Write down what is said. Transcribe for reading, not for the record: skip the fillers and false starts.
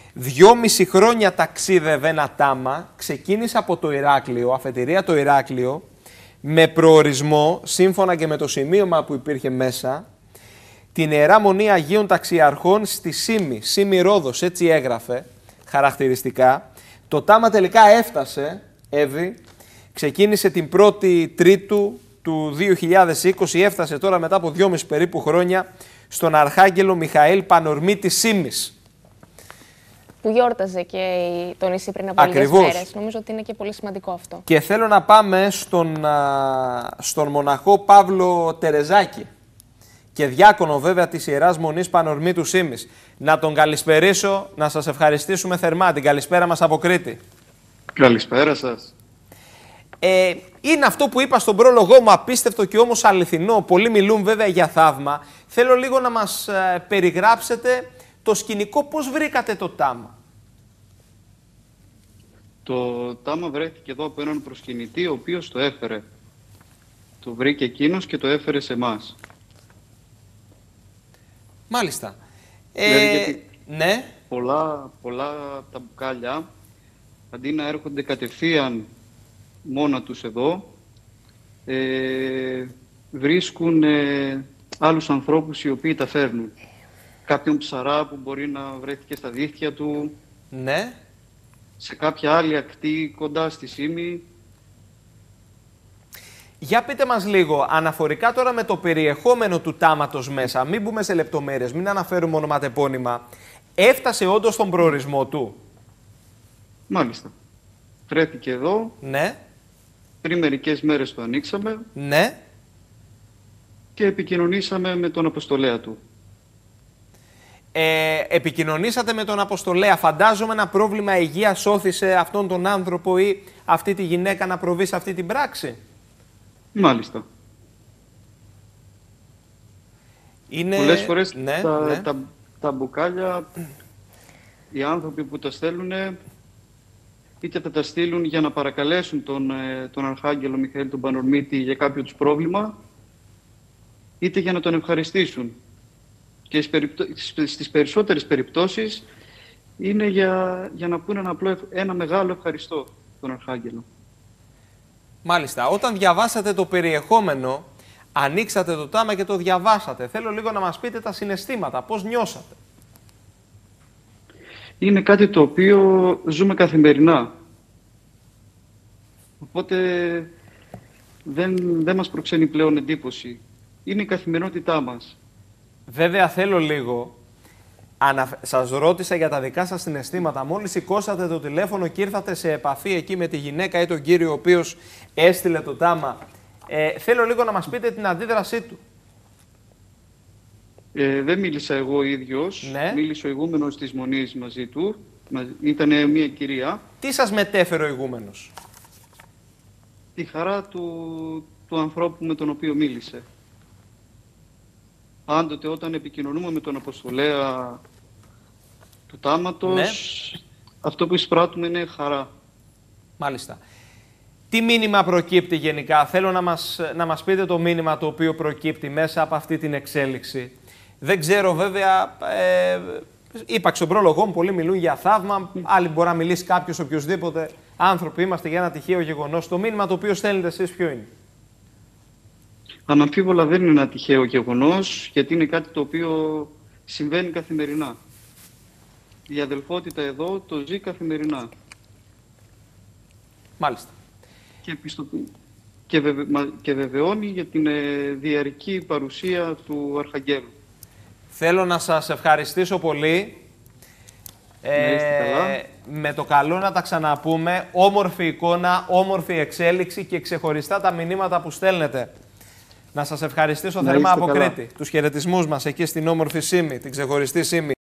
2,5 χρόνια ταξίδευε ένα τάμα, ξεκίνησε από το Ηράκλειο, αφετηρία το Ηράκλειο, με προορισμό, σύμφωνα και με το σημείωμα που υπήρχε μέσα, την Ιερά Μονή Αγίων Ταξιαρχών στη Σύμη, Σύμη Ρόδος, έτσι έγραφε χαρακτηριστικά. Το τάμα τελικά έφτασε, Εύη, ξεκίνησε την 1η Τρίτου του 2020, έφτασε τώρα μετά από 2,5 περίπου χρόνια στον Αρχάγγελο Μιχαήλ Πανορμή της Σύμης. Που γιόρταζε και το νησί πριν από λίγες μέρες. Νομίζω ότι είναι και πολύ σημαντικό αυτό. Και θέλω να πάμε στον μοναχό Παύλο Τερεζάκη και διάκονο βέβαια της Ιεράς Μονής Πανορμή του Σύμης. Να τον καλησπερίσω, να σας ευχαριστήσουμε θερμά. Την καλησπέρα μας από Κρήτη. Καλησπέρα σας. Είναι αυτό που είπα στον πρόλογό μου, απίστευτο και όμως αληθινό. Πολλοί μιλούν βέβαια για θαύμα. Θέλω λίγο να μας περιγράψετε το σκηνικό, πώς βρήκατε το τάμα. Το τάμα βρέθηκε εδώ από έναν προσκυνητή, ο οποίος το έφερε. Το βρήκε εκείνος και το έφερε σε εμάς. Μάλιστα. Ναι. Πολλά τα μπουκάλια, αντί να έρχονται κατευθείαν μόνα τους εδώ, βρίσκουν άλλους ανθρώπους οι οποίοι τα φέρνουν. Κάποιον ψαρά που μπορεί να βρέθηκε στα δίχτυα του. Ναι. Σε κάποια άλλη ακτή κοντά στη Σύμη. Για πείτε μας λίγο, αναφορικά τώρα με το περιεχόμενο του τάματος μέσα, μην μπούμε σε λεπτομέρειες, μην αναφέρουμε ονοματεπώνυμα. Έφτασε όντως στον προορισμό του. Μάλιστα. Βρέθηκε εδώ. Ναι. Πριν μερικές μέρες το ανοίξαμε. Ναι. Και επικοινωνήσαμε με τον αποστολέα του. Επικοινωνήσατε με τον αποστολέα. Φαντάζομαι ένα πρόβλημα υγείας όθησε αυτόν τον άνθρωπο ή αυτή τη γυναίκα να προβεί σε αυτή την πράξη. Μάλιστα. Πολλές φορές τα μπουκάλια, οι άνθρωποι που τα στέλνουν, είτε θα τα στείλουν για να παρακαλέσουν τον Αρχάγγελο Μιχαήλ τον Πανορμίτη για κάποιο τους πρόβλημα, είτε για να τον ευχαριστήσουν. Και στις περισσότερες περιπτώσεις είναι για να πούνε ένα μεγάλο ευχαριστώ τον Αρχάγγελο. Μάλιστα. Όταν διαβάσατε το περιεχόμενο, ανοίξατε το τάμα και το διαβάσατε. Θέλω λίγο να μας πείτε τα συναισθήματα. Πώς νιώσατε? Είναι κάτι το οποίο ζούμε καθημερινά. Οπότε δεν μας προξενεί πλέον εντύπωση. Είναι η καθημερινότητά μας. Βέβαια θέλω λίγο, σας ρώτησα για τα δικά σας συναισθήματα. Μόλις σηκώσατε το τηλέφωνο και ήρθατε σε επαφή εκεί με τη γυναίκα ή τον κύριο ο οποίος έστειλε το τάμα, θέλω λίγο να μας πείτε την αντίδρασή του. Δεν μίλησα εγώ ίδιος, ναι. Μίλησε ο ηγούμενος της Μονής μαζί του, ήταν μια κυρία. Τι σας μετέφερε ο ηγούμενος? Τη χαρά του ανθρώπου με τον οποίο μίλησε. Πάντοτε όταν επικοινωνούμε με τον αποστολέα του τάματος, ναι, αυτό που εισπράττουμε είναι χαρά. Μάλιστα. Τι μήνυμα προκύπτει γενικά? Θέλω να μας πείτε το μήνυμα το οποίο προκύπτει μέσα από αυτή την εξέλιξη. Δεν ξέρω βέβαια, είπα στον πρόλογο μου, πολλοί μιλούν για θαύμα, άλλοι μπορεί να μιλήσει κάποιος, οποιοδήποτε άνθρωποι είμαστε για ένα τυχαίο γεγονός. Το μήνυμα το οποίο στέλνετε εσείς ποιο είναι? Αναμφίβολα δεν είναι ένα τυχαίο γεγονός, γιατί είναι κάτι το οποίο συμβαίνει καθημερινά. Η αδελφότητα εδώ το ζει καθημερινά. Μάλιστα. Και βεβαιώνει για την διαρκή παρουσία του Αρχαγγέλου. Θέλω να σας ευχαριστήσω πολύ. Με το καλό να τα ξαναπούμε. Όμορφη εικόνα, όμορφη εξέλιξη και ξεχωριστά τα μηνύματα που στέλνετε. Να σας ευχαριστήσω θερμά από Κρήτη. Τους χαιρετισμούς μας εκεί στην όμορφη Σύμη, την ξεχωριστή Σύμη.